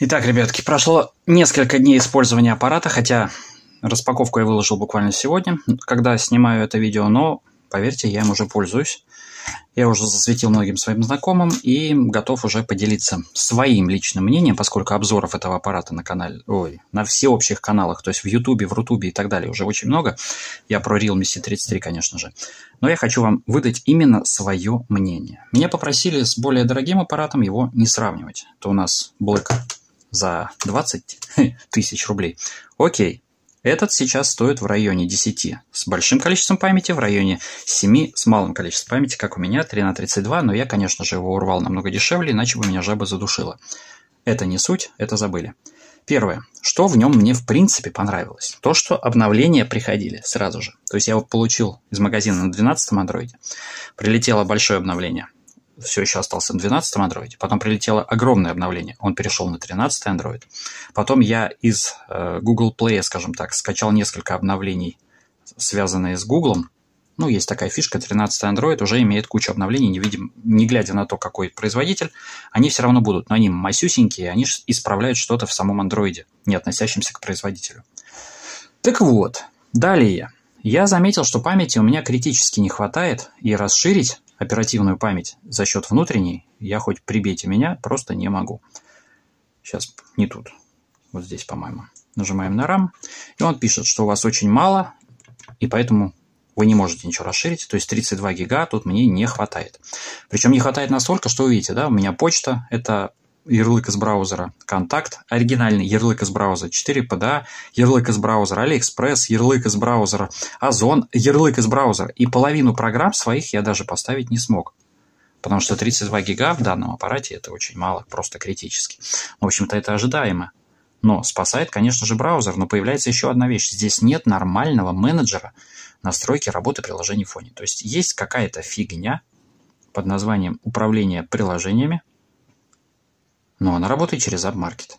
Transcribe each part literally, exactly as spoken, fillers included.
Итак, ребятки, прошло несколько дней использования аппарата, хотя распаковку я выложил буквально сегодня, когда снимаю это видео, но, поверьте, я им уже пользуюсь. Я уже засветил многим своим знакомым и готов уже поделиться своим личным мнением, поскольку обзоров этого аппарата на канале, ой, на всеобщих каналах, то есть в Ютубе, в Рутубе и так далее уже очень много. Я про Realme си тридцать три, конечно же. Но я хочу вам выдать именно свое мнение. Меня попросили с более дорогим аппаратом его не сравнивать. То у нас Black за двадцать тысяч рублей. Окей. Этот сейчас стоит в районе десяти с большим количеством памяти, в районе семи с малым количеством памяти, как у меня, три на тридцать два, но я, конечно же, его урвал намного дешевле, иначе бы меня жаба задушила. Это не суть, это забыли. Первое. Что в нем мне в принципе понравилось? То, что обновления приходили сразу же. То есть я его получил из магазина на двенадцатом андроиде. Прилетело большое обновление. Все еще остался на двенадцатом андроиде. Потом прилетело огромное обновление. Он перешел на тринадцатый андроид. Потом я из э, Google Play, скажем так, скачал несколько обновлений, связанные с Google. Ну, есть такая фишка, тринадцатый андроид уже имеет кучу обновлений, не, видим, не глядя на то, какой производитель, они все равно будут. Но они масюсенькие, они исправляют что-то в самом андроиде, не относящемся к производителю. Так вот, далее. Я заметил, что памяти у меня критически не хватает, и расширить оперативную память за счет внутренней я хоть прибейте меня, просто не могу. Сейчас не тут. Вот здесь, по-моему. Нажимаем на RAM. И он пишет, что у вас очень мало, и поэтому вы не можете ничего расширить. То есть тридцать два гига тут мне не хватает. Причем не хватает настолько, что вы видите, да, у меня почта, это ярлык из браузера, контакт, оригинальный ярлык из браузера, четыре пэ дэ а, ярлык из браузера, AliExpress, ярлык из браузера, Озон, ярлык из браузера. И половину программ своих я даже поставить не смог. Потому что тридцать два гига в данном аппарате это очень мало, просто критически. В общем-то, это ожидаемо. Но спасает, конечно же, браузер. Но появляется еще одна вещь. Здесь нет нормального менеджера настройки работы приложений в фоне. То есть есть какая-то фигня под названием управление приложениями, но она работает через AppMarket.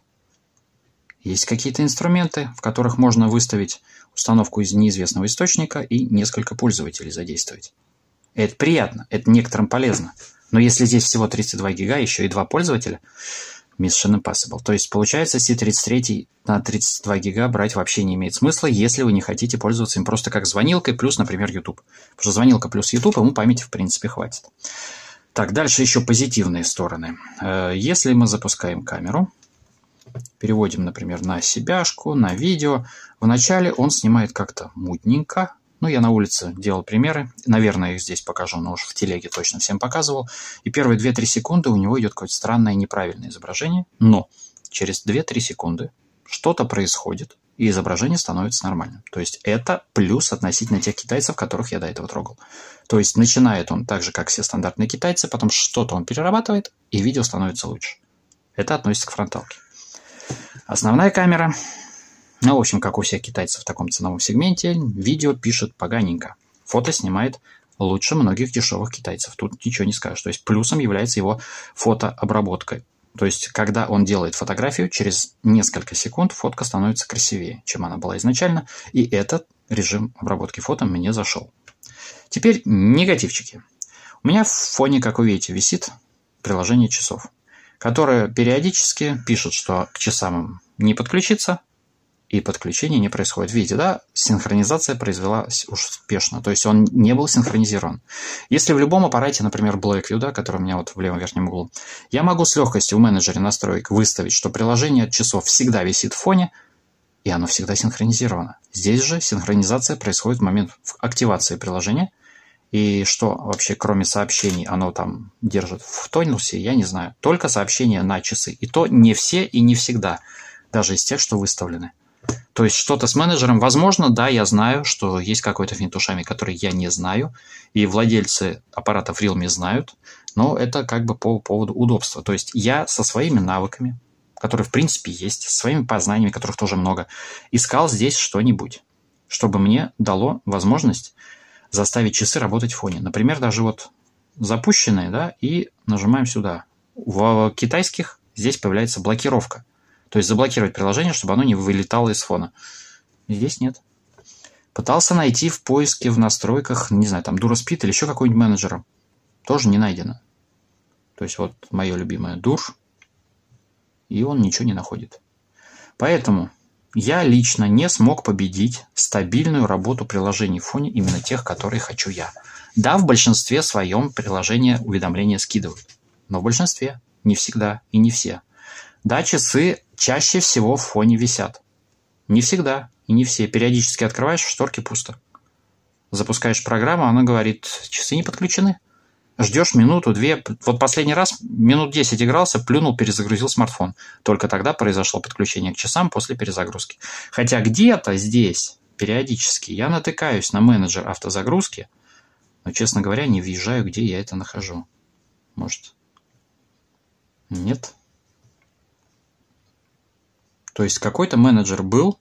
Есть какие-то инструменты, в которых можно выставить установку из неизвестного источника и несколько пользователей задействовать. Это приятно, это некоторым полезно. Но если здесь всего тридцать два гига, еще и два пользователя, Mission Impossible. То есть, получается, си тридцать три на тридцать два гига брать вообще не имеет смысла, если вы не хотите пользоваться им просто как звонилкой плюс, например, YouTube. Потому что звонилка плюс YouTube, ему памяти в принципе хватит. Так, дальше еще позитивные стороны. Если мы запускаем камеру, переводим, например, на себяшку, на видео, вначале он снимает как-то мутненько. Ну, я на улице делал примеры. Наверное, их здесь покажу, но уж в телеге точно всем показывал. И первые две-три секунды у него идет какое-то странное неправильное изображение. Но через две-три секунды что-то происходит, и изображение становится нормальным. То есть это плюс относительно тех китайцев, которых я до этого трогал. То есть начинает он так же, как все стандартные китайцы, потом что-то он перерабатывает, и видео становится лучше. Это относится к фронталке. Основная камера, ну, в общем, как у всех китайцев в таком ценовом сегменте, видео пишет поганенько. Фото снимает лучше многих дешевых китайцев. Тут ничего не скажешь. То есть плюсом является его фотообработка. То есть, когда он делает фотографию, через несколько секунд фотка становится красивее, чем она была изначально. И этот режим обработки фото мне зашел. Теперь негативчики. У меня в фоне, как вы видите, висит приложение часов, которое периодически пишет, что к часам не подключиться, и подключение не происходит. Видите, да, синхронизация произвелась успешно. То есть он не был синхронизирован. Если в любом аппарате, например, Blackview, да, который у меня вот в левом верхнем углу, я могу с легкостью в менеджере настроек выставить, что приложение часов всегда висит в фоне, и оно всегда синхронизировано. Здесь же синхронизация происходит в момент активации приложения. И что вообще, кроме сообщений, оно там держит в тонусе, я не знаю. Только сообщения на часы. И то не все и не всегда. Даже из тех, что выставлены. То есть что-то с менеджером, возможно, да, я знаю, что есть какой-то финт ушами, который я не знаю, и владельцы аппаратов Realme знают, но это как бы по поводу удобства. То есть я со своими навыками, которые в принципе есть, со своими познаниями, которых тоже много, искал здесь что-нибудь, чтобы мне дало возможность заставить часы работать в фоне. Например, даже вот запущенные, да, и нажимаем сюда. В китайских здесь появляется блокировка. То есть заблокировать приложение, чтобы оно не вылетало из фона. Здесь нет. Пытался найти в поиске, в настройках, не знаю, там DuraSpeed или еще какой-нибудь менеджер. Тоже не найдено. То есть вот мое любимое Dur. и он ничего не находит. Поэтому я лично не смог победить стабильную работу приложений в фоне именно тех, которые хочу я. Да, в большинстве своем приложения уведомления скидывают. Но в большинстве. Не всегда и не все. Да, часы чаще всего в фоне висят. Не всегда и не все. Периодически открываешь, в шторке пусто. Запускаешь программу, она говорит, часы не подключены. Ждешь минуту-две. Вот последний раз минут десять игрался, плюнул, перезагрузил смартфон. Только тогда произошло подключение к часам после перезагрузки. Хотя где-то здесь периодически я натыкаюсь на менеджер автозагрузки, но, честно говоря, не въезжаю, где я это нахожу. Может... Нет. То есть какой-то менеджер был.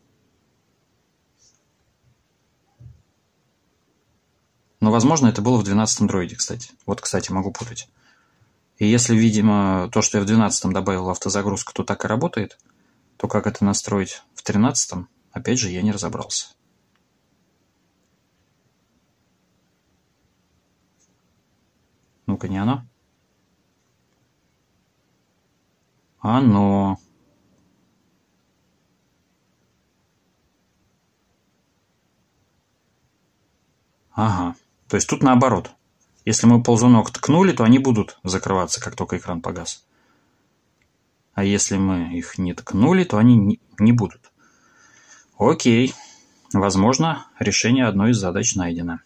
Но, возможно, это было в двенадцатом дроиде, кстати. Вот, кстати, могу путать. И если, видимо, то, что я в двенадцатом добавил автозагрузку, то так и работает, то как это настроить в тринадцатом, опять же, я не разобрался. Ну-ка, не оно? Оно. Ага. То есть тут наоборот. Если мы ползунок ткнули, то они будут закрываться, как только экран погас. А если мы их не ткнули, то они не, не будут. Окей. Возможно, решение одной из задач найдено.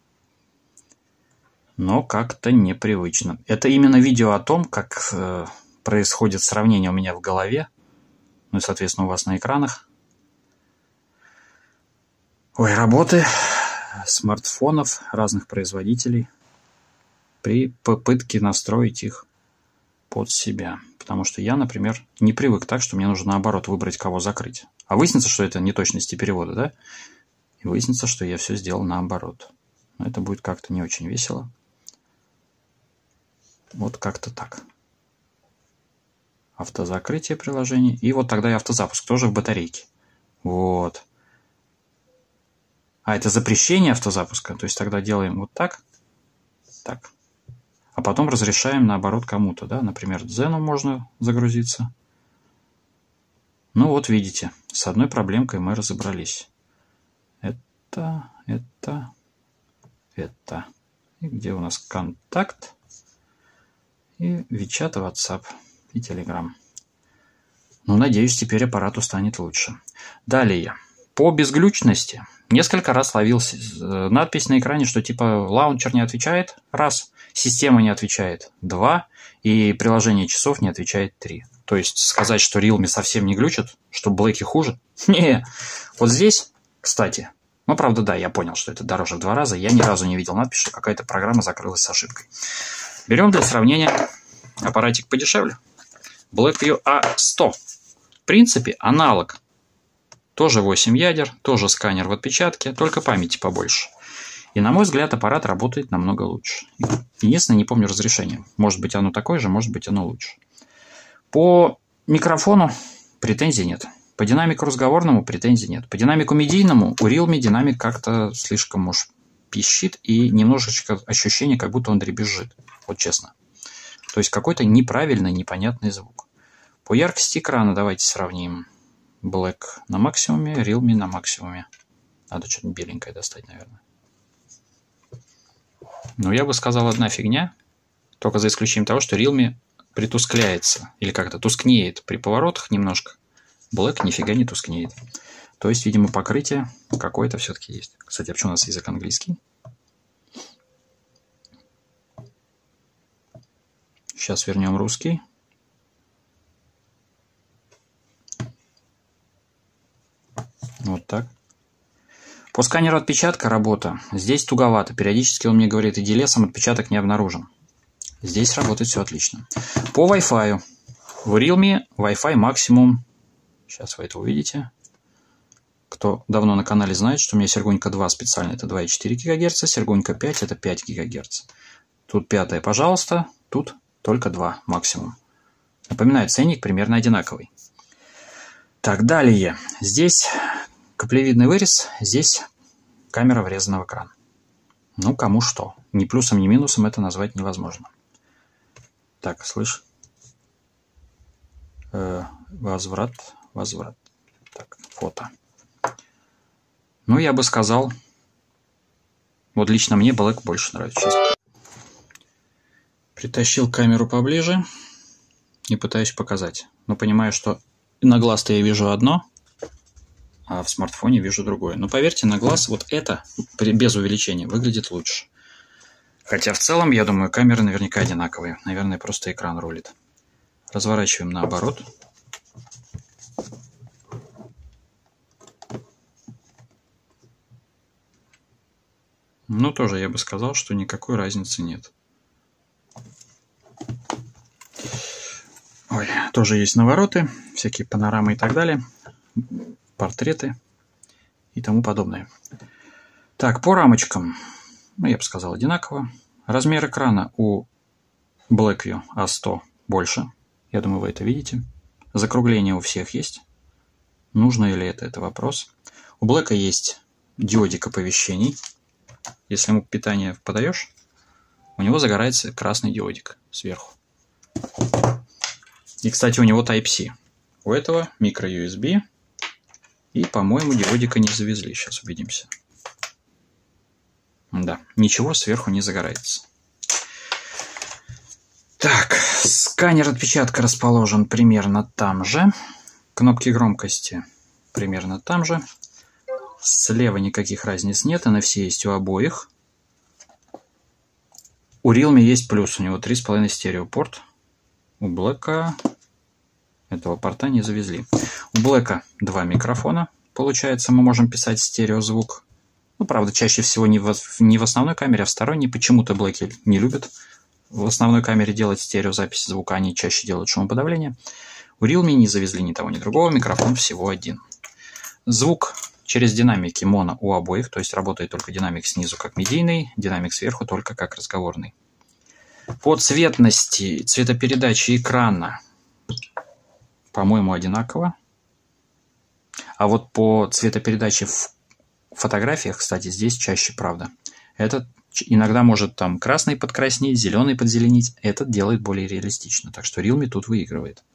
Но как-то непривычно. Это именно видео о том, как э, происходит сравнение у меня в голове. Ну и, соответственно, у вас на экранах. Ой, работы смартфонов разных производителей при попытке настроить их под себя. Потому что я, например, не привык так, что мне нужно наоборот выбрать, кого закрыть. А выяснится, что это неточности перевода, да? И выяснится, что я все сделал наоборот. Но это будет как-то не очень весело. Вот как-то так. Автозакрытие приложений. И вот тогда и автозапуск тоже в батарейке. Вот. А это запрещение автозапуска. То есть тогда делаем вот так. Так. А потом разрешаем наоборот кому-то. Да? Например, Дзену можно загрузиться. Ну вот видите. С одной проблемкой мы разобрались. Это, это, это. И где у нас контакт? И Вичат, WhatsApp и Telegram. Ну, надеюсь, теперь аппарату станет лучше. Далее. По безглючности. Несколько раз ловил надпись на экране, что типа лаунчер не отвечает. Раз. Система не отвечает. Два. И приложение часов не отвечает. Три. То есть сказать, что Realme совсем не глючит, что Black'и хуже. Не. Вот здесь, кстати. Ну, правда, да, я понял, что это дороже в два раза. Я ни разу не видел надпись, что какая-то программа закрылась с ошибкой. Берем для сравнения аппаратик подешевле. Blackview а сто. В принципе, аналог. Тоже восемь ядер, тоже сканер в отпечатке, только памяти побольше. И, на мой взгляд, аппарат работает намного лучше. Единственное, не помню разрешение. Может быть, оно такое же, может быть, оно лучше. По микрофону претензий нет. По динамику разговорному претензий нет. По динамику медийному у Realme динамик как-то слишком уж пищит и немножечко ощущение, как будто он дребезжит. Вот честно. То есть какой-то неправильный, непонятный звук. По яркости экрана давайте сравним. Black на максимуме, Realme на максимуме. Надо что-нибудь беленькое достать, наверное. Но я бы сказал, одна фигня. Только за исключением того, что Realme притускляется. Или как-то тускнеет при поворотах немножко. Black нифига не тускнеет. То есть, видимо, покрытие какое-то все-таки есть. Кстати, а почему у нас язык английский? Сейчас вернем русский. Вот так. По сканеру отпечатка работа. Здесь туговато. Периодически он мне говорит, иди лесом, отпечаток не обнаружен. Здесь работает все отлично. По Wi-Fi. В Realme Wi-Fi максимум. Сейчас вы это увидите. Кто давно на канале знает, что у меня Сергунька два специально это два и четыре гигагерца, Сергунька пять это пять гигагерц. Тут пятое, пожалуйста, тут только два максимум. Напоминаю, ценник примерно одинаковый. Так, далее. Здесь каплевидный вырез, здесь камера врезана в экран. Ну, кому что. Ни плюсом, ни минусом это назвать невозможно. Так, слышь. Э, возврат, возврат. Так, фото. Ну, я бы сказал, вот лично мне Black больше нравится. Сейчас притащил камеру поближе и пытаюсь показать. Но понимаю, что на глаз-то я вижу одно, а в смартфоне вижу другое. Но поверьте, на глаз вот это, без увеличения, выглядит лучше. Хотя в целом, я думаю, камеры наверняка одинаковые. Наверное, просто экран рулит. Разворачиваем наоборот. Ну, тоже я бы сказал, что никакой разницы нет. Ой, тоже есть навороты, всякие панорамы и так далее, портреты и тому подобное. Так, по рамочкам, ну, я бы сказал, одинаково. Размер экрана у Blackview а сто больше. Я думаю, вы это видите. Закругление у всех есть. Нужно ли это, это вопрос. У Black есть диодик оповещений. Если ему питание подаешь, у него загорается красный диодик сверху. И, кстати, у него Type-C. У этого микро-ю эс би. И, по-моему, диодика не завезли. Сейчас убедимся. Да, ничего сверху не загорается. Так, сканер отпечатка расположен примерно там же. Кнопки громкости примерно там же. Слева никаких разниц нет, эн эф си есть у обоих. У Realme есть плюс, у него три с половиной стереопорт. У Black этого порта не завезли. У Black два микрофона. Получается, мы можем писать стереозвук. Ну, правда, чаще всего не в, не в основной камере, а в сторонней. Почему-то Black не любят в основной камере делать стереозапись звука. Они чаще делают шумоподавление. У Realme не завезли ни того, ни другого. Микрофон всего один. Звук через динамики моно у обоих. То есть работает только динамик снизу как медийный, динамик сверху только как разговорный. По цветности, цветопередачи экрана, по-моему, одинаково. А вот по цветопередаче в фотографиях, кстати, здесь чаще, правда. Этот иногда может там красный подкраснеть, зеленый подзеленить. Этот делает более реалистично. Так что Realme тут выигрывает.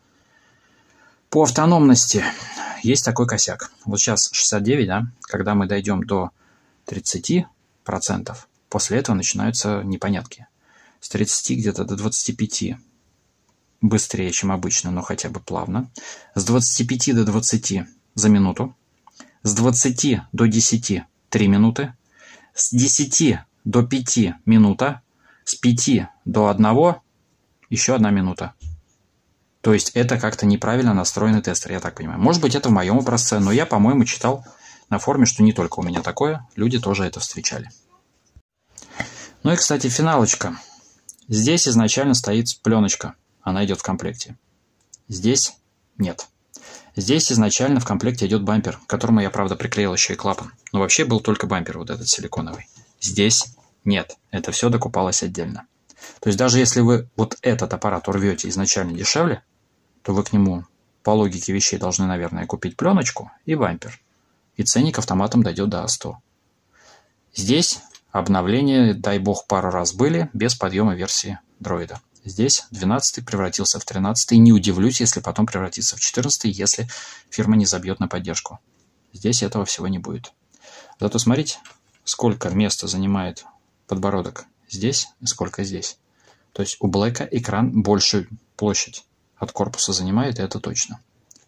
По автономности есть такой косяк. Вот сейчас шестьдесят девять, да? Когда мы дойдем до тридцати процентов, после этого начинаются непонятки. С тридцати где-то до двадцати пяти быстрее, чем обычно, но хотя бы плавно. С двадцати пяти до двадцати за минуту. С двадцати до десяти три минуты. С десяти до пяти минута. С пяти до одного еще одна минута. То есть это как-то неправильно настроенный тестер, я так понимаю. Может быть, это в моем образце, но я, по-моему, читал на форуме, что не только у меня такое. Люди тоже это встречали. Ну и, кстати, финалочка. Здесь изначально стоит пленочка. Она идет в комплекте. Здесь нет. Здесь изначально в комплекте идет бампер, к которому я, правда, приклеил еще и клапан. Но вообще был только бампер вот этот силиконовый. Здесь нет. Это все докупалось отдельно. То есть даже если вы вот этот аппарат урвете изначально дешевле, то вы к нему по логике вещей должны, наверное, купить пленочку и бампер. И ценник автоматом дойдет до а сто. Здесь обновления, дай бог, пару раз были без подъема версии дроида. Здесь двенадцатый превратился в тринадцатый. Не удивлюсь, если потом превратится в четырнадцатый, если фирма не забьет на поддержку. Здесь этого всего не будет. Зато смотрите, сколько места занимает подбородок здесь и сколько здесь. То есть у Black экран большую площадь от корпуса занимает, и это точно.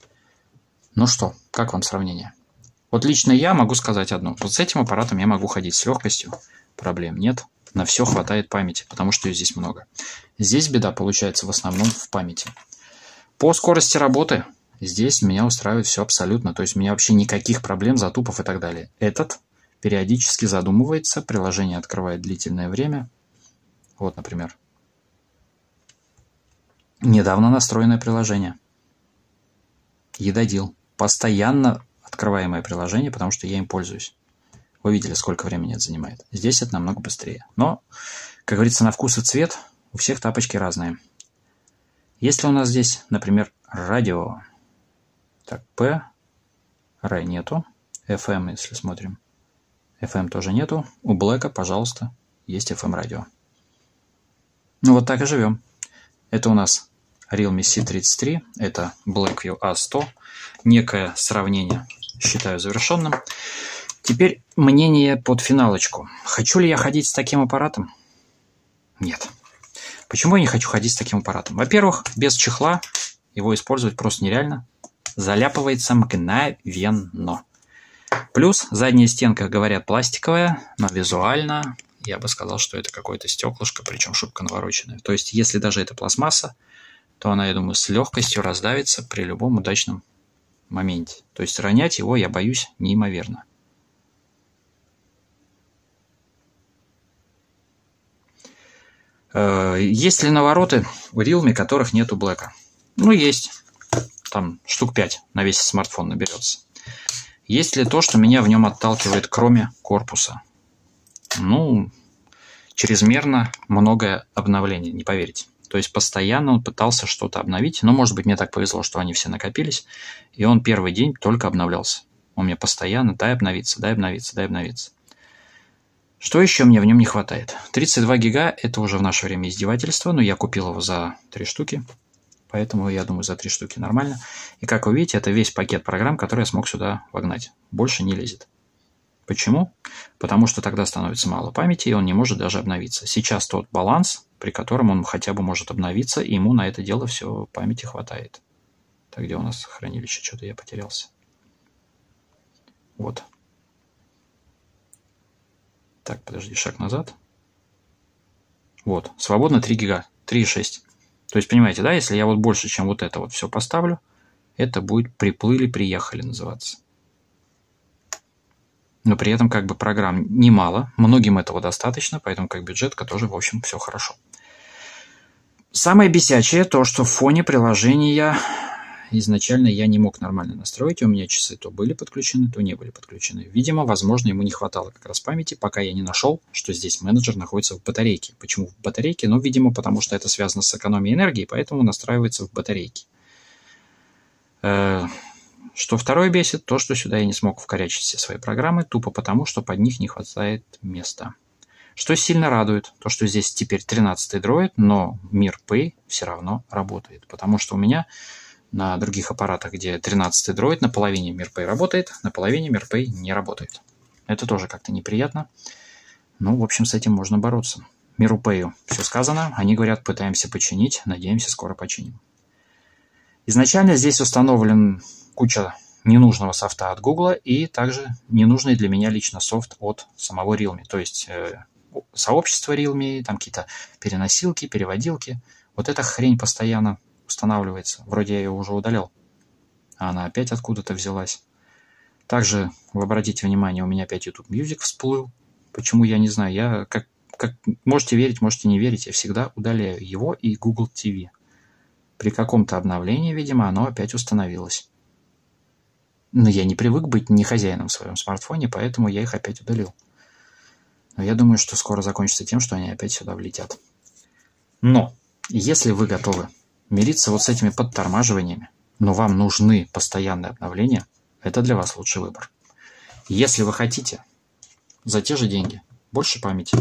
Ну что, как вам сравнение? Вот лично я могу сказать одно. Вот с этим аппаратом я могу ходить с легкостью. Проблем нет. На все хватает памяти, потому что ее здесь много. Здесь беда получается в основном в памяти. По скорости работы здесь меня устраивает все абсолютно. То есть у меня вообще никаких проблем, затупов и так далее. Этот периодически задумывается, приложение открывает длительное время. Вот, например. Недавно настроенное приложение. Едодил. Постоянно открываемое приложение, потому что я им пользуюсь. Вы видели, сколько времени это занимает. Здесь это намного быстрее. Но, как говорится, на вкус и цвет у всех тапочки разные. Если у нас здесь, например, радио. Так, P, R нету. эф эм, если смотрим. эф эм тоже нету. У Black, пожалуйста, есть эф эм радио. Ну вот так и живем. Это у нас Realme си тридцать три, это Blackview а сто. Некое сравнение считаю завершенным. Теперь мнение под финалочку. Хочу ли я ходить с таким аппаратом? Нет. Почему я не хочу ходить с таким аппаратом? Во-первых, без чехла его использовать просто нереально. Заляпывается мгновенно. Плюс задняя стенка, говорят, пластиковая, но визуально я бы сказал, что это какое-то стеклышко, причем шибко навороченное. То есть, если даже это пластмасса, то она, я думаю, с легкостью раздавится при любом удачном моменте. То есть, ронять его я боюсь неимоверно. Есть ли навороты у Realme, которых нет у Black? Ну, есть. Там штук пять на весь смартфон наберется. Есть ли то, что меня в нем отталкивает, кроме корпуса? Ну, чрезмерно многое обновление, не поверите. То есть постоянно он пытался что-то обновить. Но, может быть, мне так повезло, что они все накопились. И он первый день только обновлялся. Он мне постоянно дай обновиться, дай обновиться, дай обновиться. Что еще мне в нем не хватает? тридцать два гига – это уже в наше время издевательство, но я купил его за три штуки. Поэтому, я думаю, за три штуки нормально. И как вы видите, это весь пакет программ, который я смог сюда вогнать. Больше не лезет. Почему? Потому что тогда становится мало памяти, и он не может даже обновиться. Сейчас тот баланс, при котором он хотя бы может обновиться, и ему на это дело все памяти хватает. Так, где у нас хранилище? Что-то я потерялся. Вот. Так, подожди, шаг назад. Вот, свободно три гига, три и шесть. То есть, понимаете, да, если я вот больше, чем вот это вот все поставлю, это будет приплыли-приехали называться. Но при этом как бы программ немало, многим этого достаточно, поэтому как бюджетка тоже, в общем, все хорошо. Самое бесячее то, что в фоне приложения изначально я не мог нормально настроить, у меня часы то были подключены, то не были подключены. Видимо, возможно, ему не хватало как раз памяти, пока я не нашел, что здесь менеджер находится в батарейке. Почему в батарейке? Ну, видимо, потому что это связано с экономией энергии, поэтому настраивается в батарейке. Что второе бесит, то, что сюда я не смог вкорячить все свои программы, тупо потому, что под них не хватает места. Что сильно радует, то, что здесь теперь тринадцатый дроид, но MirPay все равно работает, потому что у меня на других аппаратах, где тринадцатый дроид, на половине MirPay работает, на половине MirPay не работает. Это тоже как-то неприятно. Ну, в общем, с этим можно бороться. MirPay все сказано. Они говорят, пытаемся починить, надеемся, скоро починим. Изначально здесь установлен куча ненужного софта от Google и также ненужный для меня лично софт от самого Realme. То есть э, сообщество Realme, там какие-то переносилки, переводилки. Вот эта хрень постоянно устанавливается. Вроде я ее уже удалил, а она опять откуда-то взялась. Также, вы обратите внимание, у меня опять YouTube Music всплыл. Почему, я не знаю. Я, как, как, можете верить, можете не верить, я всегда удаляю его и Google ти ви. При каком-то обновлении, видимо, оно опять установилось. Но я не привык быть не хозяином в своем смартфоне, поэтому я их опять удалил. Но я думаю, что скоро закончится тем, что они опять сюда влетят. Но, если вы готовы мириться вот с этими подтормаживаниями, но вам нужны постоянные обновления, это для вас лучший выбор. Если вы хотите за те же деньги больше памяти,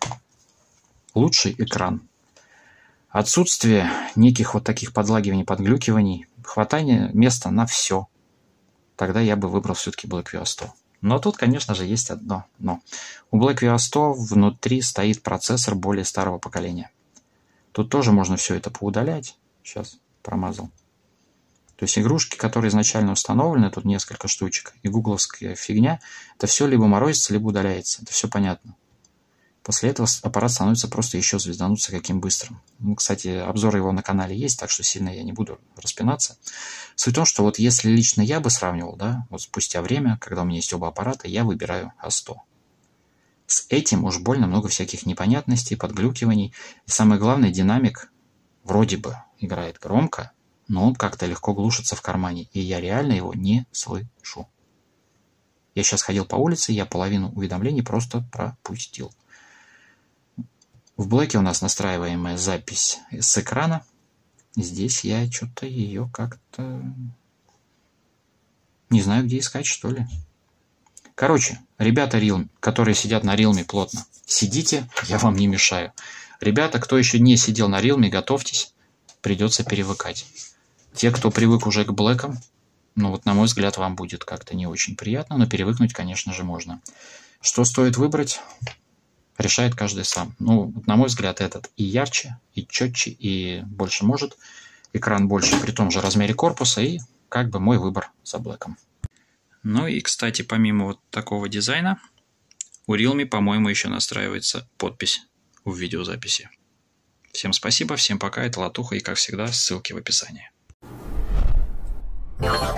лучший экран, отсутствие неких вот таких подлагиваний, подглюкиваний, хватание места на все, тогда я бы выбрал все-таки Blackview а сто. Но тут, конечно же, есть одно но. У Blackview а сто внутри стоит процессор более старого поколения. Тут тоже можно все это поудалять. Сейчас промазал. То есть игрушки, которые изначально установлены, тут несколько штучек, и гугловская фигня, это все либо морозится, либо удаляется. Это все понятно. После этого аппарат становится просто еще звездануться каким быстрым. Ну, кстати, обзор его на канале есть, так что сильно я не буду распинаться. Суть в том, что вот если лично я бы сравнивал, да, вот спустя время, когда у меня есть оба аппарата, я выбираю а сто. С этим уж больно много всяких непонятностей, подглюкиваний. И самое главное, динамик вроде бы играет громко, но он как-то легко глушится в кармане, и я реально его не слышу. Я сейчас ходил по улице, я половину уведомлений просто пропустил. В Блэке у нас настраиваемая запись с экрана. Здесь я что-то ее как-то не знаю, где искать, что ли. Короче, ребята Realme, которые сидят на Realme плотно, сидите, я вам не мешаю. Ребята, кто еще не сидел на Realme, готовьтесь. придется перевыкать. Те, кто привык уже к блэкам, ну вот на мой взгляд, вам будет как-то не очень приятно, но перевыкнуть, конечно же, можно. Что стоит выбрать, решает каждый сам. Ну, на мой взгляд, этот и ярче, и четче, и больше может. Экран больше при том же размере корпуса, и как бы мой выбор за блэком. Ну и, кстати, помимо вот такого дизайна, у Realme, по-моему, еще настраивается подпись в видеозаписи. Всем спасибо, всем пока, это Латуха, и, как всегда, ссылки в описании.